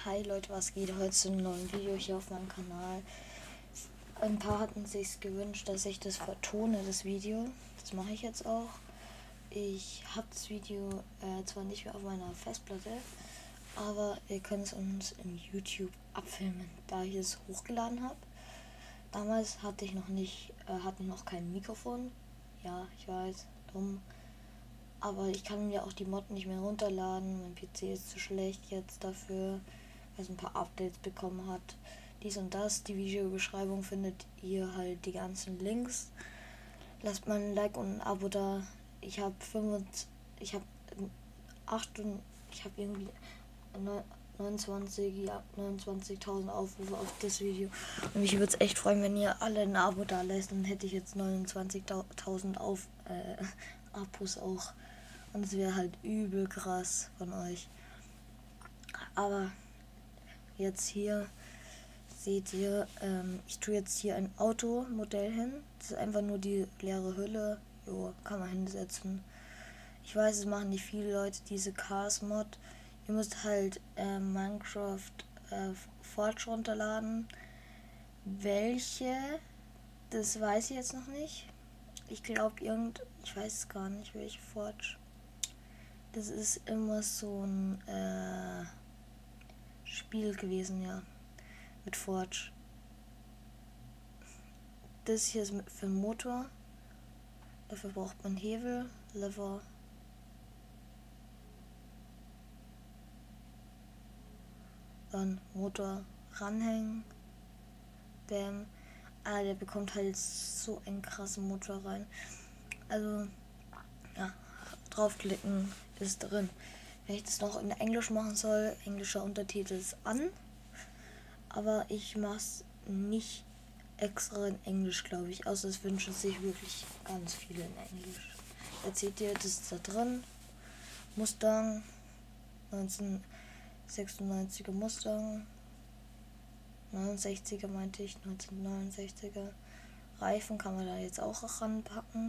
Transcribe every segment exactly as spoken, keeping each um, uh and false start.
Hi Leute, was geht? Heute zu einem neuen Video hier auf meinem Kanal. Ein paar hatten sich gewünscht, dass ich das vertone, das Video. Das mache ich jetzt auch. Ich habe das Video äh, zwar nicht mehr auf meiner Festplatte, aber ihr könnt es uns in YouTube abfilmen, da ich es hochgeladen habe. Damals hatte ich noch nicht, äh, hatte noch kein Mikrofon. Ja, ich weiß, dumm. Aber ich kann mir auch die Mod nicht mehr runterladen. Mein P C ist zu schlecht jetzt dafür, weil es ein paar Updates bekommen hat. Dies und das. Die Videobeschreibung findet ihr halt die ganzen Links. Lasst mal ein Like und ein Abo da. Ich habe fünfundzwanzig, ich habe acht und ich habe irgendwie neunundzwanzig, ja, neunundzwanzigtausend Aufrufe auf das Video. Und mich würde es echt freuen, wenn ihr alle ein Abo da lässt. Dann hätte ich jetzt neunundzwanzigtausend auf äh, Abos auch. Und es wäre halt übel krass von euch. Aber jetzt hier seht ihr, ähm, ich tue jetzt hier ein Automodell hin. Das ist einfach nur die leere Hülle. Jo, kann man hinsetzen. Ich weiß, es machen nicht viele Leute diese Cars-Mod. Ihr müsst halt äh, Minecraft äh, Forge runterladen. Welche, das weiß ich jetzt noch nicht. Ich glaube irgend, ich weiß es gar nicht, welche Forge. Das ist immer so ein äh, Spiel gewesen, ja, mit Forge. Das hier ist für den Motor. Dafür braucht man Hebel, Lever. Dann Motor ranhängen. Bam. Ah, der bekommt halt so einen krassen Motor rein. Also, ja, draufklicken ist drin. Wenn ich das noch in Englisch machen soll, englischer Untertitel ist an. Aber ich mache es nicht extra in Englisch, glaube ich. Außer es wünschen sich wirklich ganz viele in Englisch. Jetzt seht ihr, das ist da drin. Mustang, neunzehnhundertsechsundneunziger Mustang. neunundsechziger meinte ich, neunzehnhundertneunundsechziger. Reifen kann man da jetzt auch ranpacken.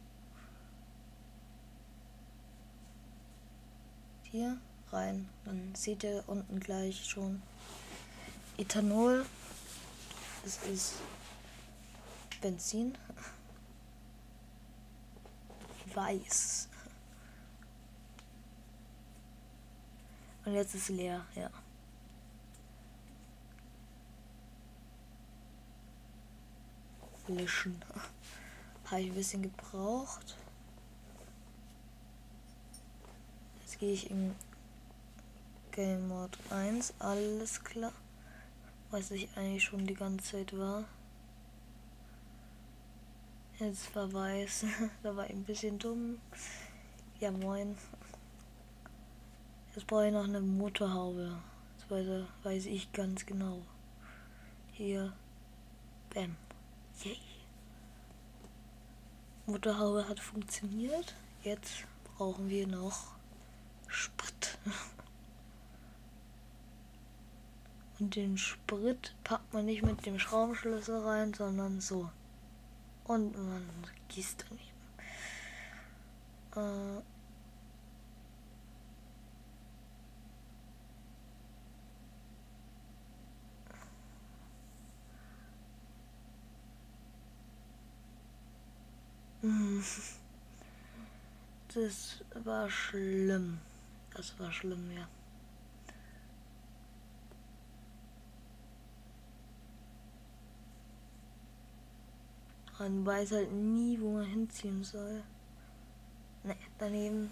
Hier rein. Dann seht ihr unten gleich schon Ethanol. Es ist Benzin. Weiß. Und jetzt ist leer, ja. Löschen. Habe ich ein bisschen gebraucht. Jetzt gehe ich in Game Mode eins. Alles klar. Was ich eigentlich schon die ganze Zeit war. Jetzt war weiß. Da war ich ein bisschen dumm. Ja, moin. Jetzt brauche ich noch eine Motorhaube. Das weiß, weiß ich ganz genau. Hier. Bam. Yay. Motorhaube hat funktioniert. Jetzt brauchen wir noch Sprit. Und den Sprit packt man nicht mit dem Schraubenschlüssel rein, sondern so. Und man gießt dann nicht. Äh Das war schlimm. Das war schlimm, ja. Man weiß halt nie, wo man hinziehen soll. Ne, daneben.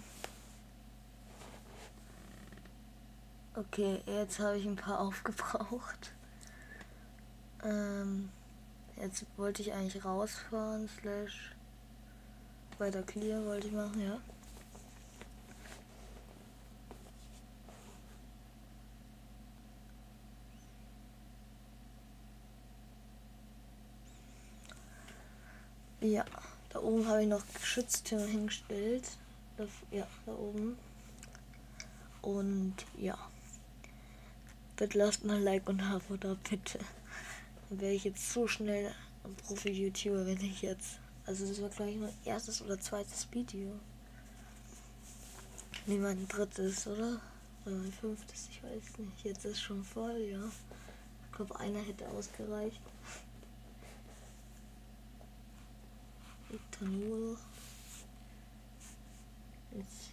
Okay, jetzt habe ich ein paar aufgebraucht. Ähm, jetzt wollte ich eigentlich rausfahren, slash weiter clear wollte ich machen, ja. Ja, da oben habe ich noch Geschütztürme hingestellt. Das, ja, da oben. Und ja. Bitte lasst mal ein Like und ein Abo da, bitte. Dann wäre ich jetzt so schnell ein Profi-YouTuber, wenn ich jetzt. Also das war glaube ich mein erstes oder zweites Video. Nee, mein drittes, oder? Oder mein fünftes, ich weiß nicht. Jetzt ist schon voll, ja. Ich glaube, einer hätte ausgereicht. Ethanol. Jetzt.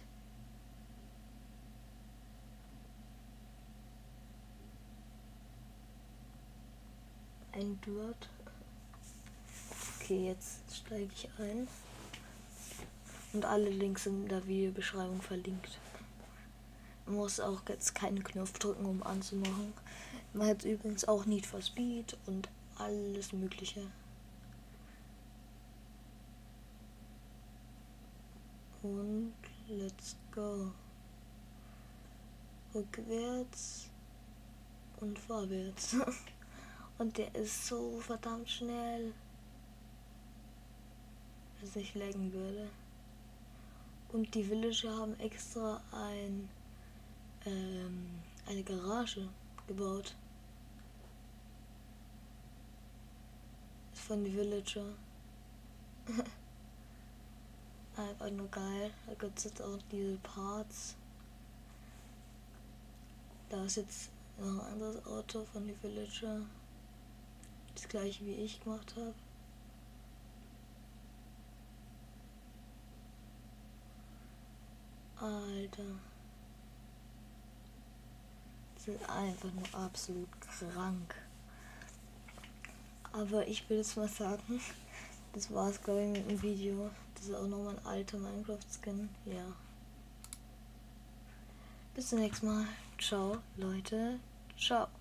Ein Dirt. Okay, jetzt steige ich ein. Und alle Links sind in der Videobeschreibung verlinkt. Man muss auch jetzt keinen Knopf drücken, um anzumachen. Man hat übrigens auch Need for Speed und alles Mögliche. Und let's go. Rückwärts und vorwärts. Und der ist so verdammt schnell, dass ich laggen würde. Und die Villager haben extra ein, ähm, eine Garage gebaut. Ist von den Villager. Einfach nur geil. Da gibt es jetzt auch diese Parts. Da ist jetzt noch ein anderes Auto von den Villager. Das gleiche wie ich gemacht habe. Alter. Das ist einfach nur absolut krank. Aber ich will jetzt mal sagen, das war's glaube ich mit dem Video. Das ist auch nochmal ein alter Minecraft-Skin. Ja. Bis zum nächsten Mal. Ciao, Leute. Ciao.